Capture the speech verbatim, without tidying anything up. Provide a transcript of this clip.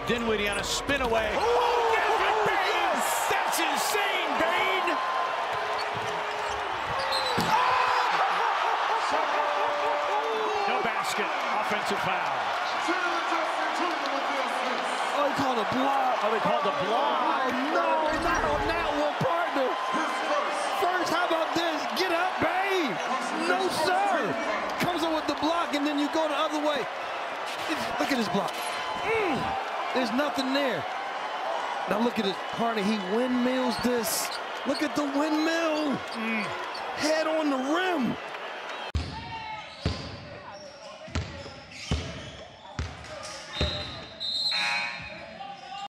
Dinwiddie on a spin away. Oh, Desmond Bane! That's insane, Bane! No basket. Offensive foul. Oh, he called a block. Oh, they called a block. Oh, no, not on that one, partner. First, how about this? Get up, Bane. No, sir. Comes up with the block, and then you go the other way. Look at his block. Mm. There's nothing there. Now look at his partner. He windmills this. Look at the windmill. Mm. Head on the rim.